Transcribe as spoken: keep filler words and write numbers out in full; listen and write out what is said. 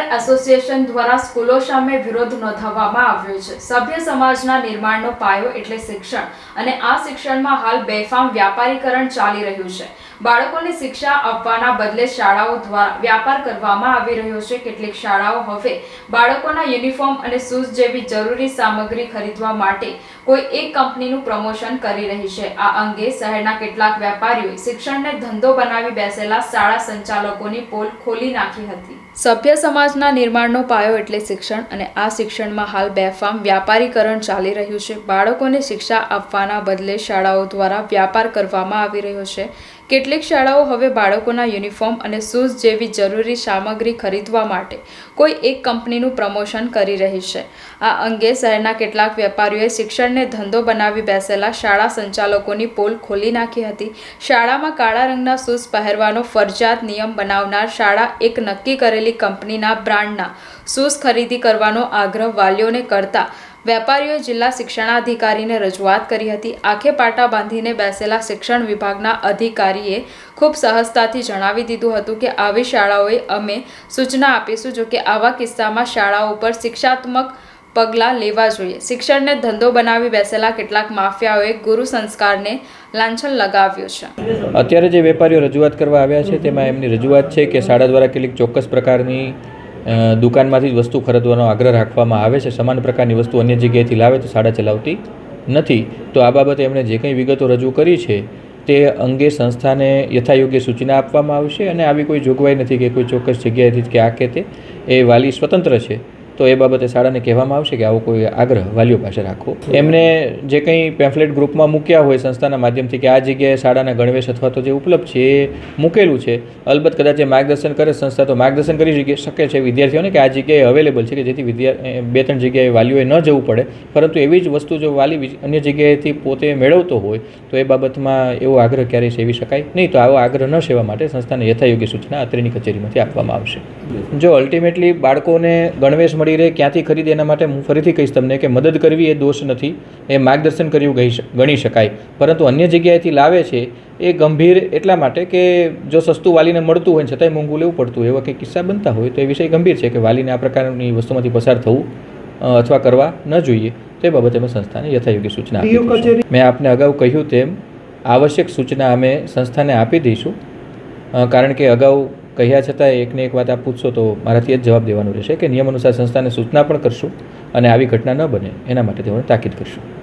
Association દ્વારા સ્કૂલો સામે વિરોધ નોંધાવવામાં આવ્યો છે। સભ્ય સમાજના નિર્માણનો પાયો એટલે શિક્ષણ અને આ શિક્ષણમાં હાલ બેફામ વ્યાપારીકરણ ચાલી રહ્યું છે। બાળકોને શિક્ષા આપવાના બદલે શાળાઓ દ્વારા વ્યાપાર કરવામાં આવી રહ્યો છે। કેટલીક શાળાઓ હવે બાળકોના યુનિફોર્મ અને શૂઝ જેવી જરૂરી સામગ્રી ખરીદવા માટે કોઈ એક કંપનીનું પ્રમોશન કરી રહી છે। આ અંગે શહેરના કેટલાક વેપારીઓએ શિક્ષણને ધંધો બનાવી બેસેલા શાળા સંચાલકોની પોલ ખોલી નાખી હતી। સભ્ય સમાજના નિર્માણનો પાયો એટલે શિક્ષણ અને આ શિક્ષણમાં હાલ બેફામ વ્યાપારીકરણ ચાલી રહ્યું છે। બાળકોને શિક્ષા આપવાના બદલે શાળાઓ દ્વારા વ્યાપાર કરવામાં આવી રહ્યો છે। કેટલીક શાળાઓ હવે બાળકોના યુનિફોર્મ અને શૂઝ જેવી જરૂરી સામગ્રી ખરીદવા માટે કોઈ એક કંપનીનું પ્રમોશન કરી રહી છે। આ અંગે શહેરના કેટલાક વેપારીઓએ શિક્ષણને ધંધો બનાવી બેસેલા શાળા સંચાલકોની પોલ ખોલી નાખી હતી। શાળામાં કાળા રંગના શૂઝ પહેરવાનો ફરજિયાત નિયમ બનાવનાર શાળા એક નક્કી કરેલી કંપનીના બ્રાન્ડના શૂઝ ખરીદી કરવાનો આગ્રહ વાલીઓને કરતા વેપારીઓએ જિલ્લા શિક્ષણાધિકારીને રજૂઆત કરી હતી। આંખે પાટા બાંધીને બેસેલા શિક્ષણ વિભાગના અધિકારીએ ખૂબ સહજતાથી જણાવી દીધું હતું કે આવી શાળાઓએ અમે સૂચના આપીશું, જો કે આવા કિસ્સામાં શાળાઓ પર શિક્ષાત્મક પગલાં લેવા જોઈએ। શિક્ષણને ધંધો બનાવી બેસેલા કેટલાક માફિયાઓએ ગુરુ સંસ્કારને લાંછન લગાવ્યું છે। અત્યારે જે વેપારીઓ રજૂઆત કરવા આવ્યા છે તેમાં એમની રજૂઆત છે કે શાળા દ્વારા કેટલીક ચોક્કસ પ્રકારની દુકાનમાંથી જ વસ્તુ ખરીદવાનો આગ્રહ રાખવામાં આવે છે। સમાન પ્રકારની વસ્તુ અન્ય જગ્યાએથી લાવે તો શાળા ચલાવતી નથી। તો આ બાબતે એમણે જે કંઈ વિગતો રજૂ કરી છે તે અંગે સંસ્થાને યથાયોગ્ય સૂચના આપવામાં આવશે અને આવી કોઈ જોગવાઈ નથી કે કોઈ ચોક્કસ જગ્યાએથી કે આ કે તે એ વાલી સ્વતંત્ર છે, તો એ બાબતે શાળાને કહેવામાં આવશે કે આવો કોઈ આગ્રહ વાલીઓ પાસે રાખો। એમને જે કંઈ પેમ્ફલેટ ગ્રુપમાં મૂક્યા હોય સંસ્થાના માધ્યમથી કે આ જગ્યાએ શાળાના ગણવેશ અથવા તો જે ઉપલબ્ધ છે એ મૂકેલું છે, અલબત્ત કદાચ એ માર્ગદર્શન કરે સંસ્થા તો માર્ગદર્શન કરી શકે છે વિદ્યાર્થીઓને કે આ જગ્યાએ અવેલેબલ છે, કે જેથી વિદ્યા બે ત્રણ જગ્યાએ વાલીઓએ ન જવું પડે। પરંતુ એવી જ વસ્તુ જો વાલી અન્ય જગ્યાએથી પોતે મેળવતો હોય તો એ બાબતમાં એવો આગ્રહ ક્યારેય સેવી શકાય નહીં। તો આવો આગ્રહ ન સેવા માટે સંસ્થાને યથાયોગ્ય સૂચના અત્રેની કચેરીમાંથી આપવામાં આવશે। જો અલ્ટિમેટલી બાળકોને ગણવેશ મળી રહે ક્યાંથી ખરીદે એના માટે હું ફરીથી કહીશ તમને કે મદદ કરવી એ દોષ નથી, એ માર્ગદર્શન કર્યું ગણી શકાય। પરંતુ અન્ય જગ્યાએથી લાવે છે એ ગંભીર એટલા માટે કે જો સસ્તું વાલીને મળતું હોય છતાંય મોંઘું લેવું પડતું હોય એવા કંઈ કિસ્સા બનતા હોય તો એ વિષય ગંભીર છે કે વાલીને આ પ્રકારની વસ્તુમાંથી પસાર થવું અથવા કરવા ન જોઈએ। તો એ બાબતે અમે સંસ્થાને યથાયોગ્ય સૂચના આપી। મેં આપને અગાઉ કહ્યું તેમ આવશ્યક સૂચના અમે સંસ્થાને આપી દઈશું, કારણ કે અગાઉ કહ્યા છતાં એકને એક વાત આપ પૂછશો તો મારાથી જ જવાબ દેવાનો રહેશે કે નિયમ અનુસાર સંસ્થાને સૂચના પણ કરશું અને આવી ઘટના ન બને એના માટે તેઓને તાકીદ કરશું।